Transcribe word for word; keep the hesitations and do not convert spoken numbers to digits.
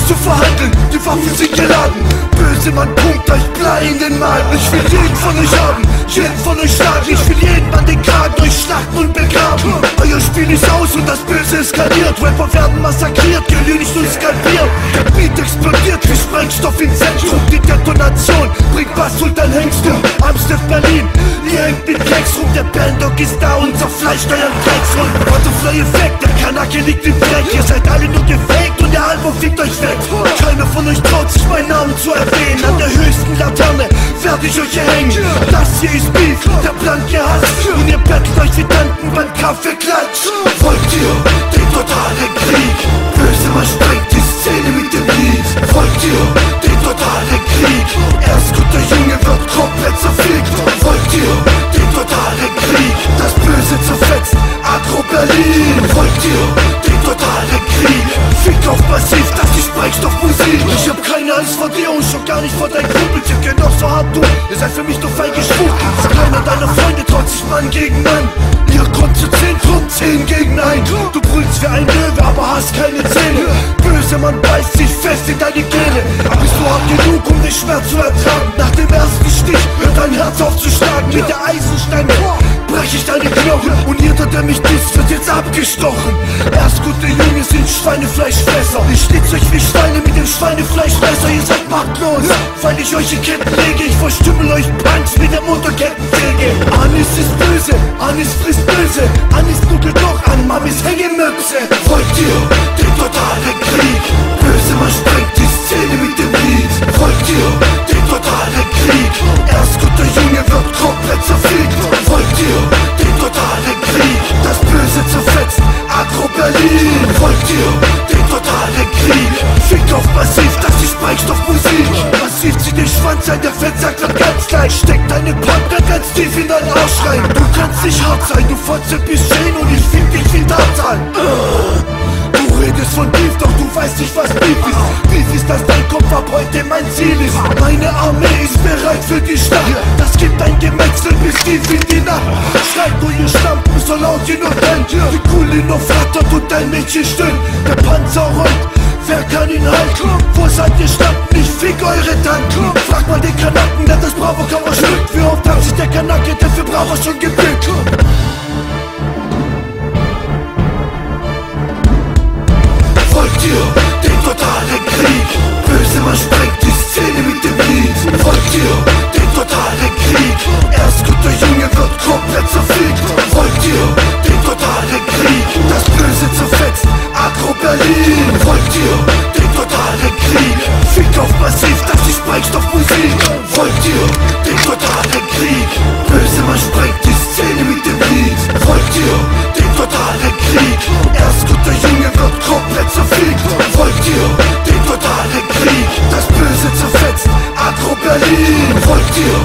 nicht zu verhandeln, die Waffen sind geladen. Böse Mann pumpt euch Blei in den Magen. Ich will jeden von euch haben, jeden von euch schlagen. Ich will jeden Mann den Kragen durchschlachten und begraben. Euer Spiel ist aus und das Böse eskaliert. Rapper werden massakriert, gerührt und skalpiert. Der Beat explodiert wie Sprengstoff im Zentrum. Die Detonation bringt Bass und ein Hengst um. Amsterdam, Berlin, ihr hängt mit Keks rum. Der Bandog ist da, unser Fleisch steuert Drecksrund. Butterfly-Effekt, der Kanake liegt im Dreck. Ihr seid alle nur gefaked und der Album fickt euch weg. Keiner von euch traut sich meinen Namen zu erwähnen. An der höchsten Laterne werde ich euch erhängen. Das hier ist Beef, der blanke Hass. Und ihr bettelt euch wie Tanten beim Kaffeeklatsch. Wollt ihr den totalen Krieg? Böse Mann sprengt die Szene mit dem Lied. Wollt ihr den totalen Krieg? Erst guter Junge wird komplett zerfickt. Wollt ihr den totalen Krieg? Das Böse zerfetzt Agro Berlin. Wollt ihr den totalen Krieg? Fick auf Massiv, das ist Sprengstoffmusik. Ich hab keine Angst vor dir und schon gar nicht vor deinen Kumpels. Ihr könnt auch so hart tun, ihr seid für mich doch fein geschwucht. Keiner deiner Freunde traut sich Mann gegen Mann. Ihr kommt zu zehn, kommt zehn gegen ein. Du brüllst wie ein Löwe, aber hast keine Zähne. Böse Mann beißt sich fest in deine Gene. Bist du hart genug, um den Schmerz zu ertragen? Nach dem ersten Stich hört dein Herz aufzuschlagen. Mit der Eisenstange brech ich deine Knochen. Und jeder, der mich disst, wird jetzt abgestochen. Erst gute Junge sind Schweinefleischfresser. Ich schlitz euch wie Schweine mit dem Schweinefleischmesser. Ihr seid machtlos, weil ich euch in Ketten lege. Ich verstümmel euch Punks mit der Motorkettensäge. Anis ist böse, Anis frisst böse. Anis nuckelt doch an Mamis Hängemöpse. Wollt ihr den totalen Krieg? Böse Mann sprengt die Szene mit dem Lied. Wollt ihr den totalen Krieg? Erst guter Junge wird komplett zerfickt. Wollt ihr den totalen Krieg? Das Böse zerfetzt Agro Berlin. Wollt ihr den totalen Krieg? Fick auf Massiv, das ist Sprengstoffmusik. Massiv zieht den Schwanz ein, der Fett sagt dann ganz gleich. Steck deine Partner ganz tief in deinen Arsch rein. Du kannst nicht hart sein, du Fotze bist schön und ich fick dich wie Tarzan. Du redest von Beef, doch du weißt nicht, was Beef ist. Beef ist, dass dein Kopf ab heute mein Ziel ist. Meine Armee ist bereit für die Schlacht. Das gibt ein Gemetzel bis tief in die Nacht. Schreit nur ihr Stampen, so laut ihr nur könnt. Die Kuhle noch flattert und dein Mädchen stöhnt. Der Panzer rollt, wer kann ihn halten? Wo seid ihr standen? Ich fick eure Tanken. Frag mal den Kanaken, der das Bravo Cover schmückt. Wie oft hat sich der Kanake, der für Bravo schon gebückt? Wollt ihr den totalen Krieg? Böse Mann sprengt die Szene mit dem Lied. Wollt ihr den totalen Krieg? Erst guter Junge wird komplett zerfickt. Wollt ihr den totalen Krieg? Das Böse zerfetzt Agro Berlin. Wollt ihr den totalen Krieg? Fick auf Massiv, das ist Sprengstoffmusik. Wollt ihr den totalen Krieg? Böse Mann sprengt die Szene mit dem Lied. Wollt ihr den totalen Krieg? Erst guter Junge wird komplett zerfickt. Wollt ihr den totalen Krieg? Das Böse zerfetzt Agro Berlin. Wollt ihr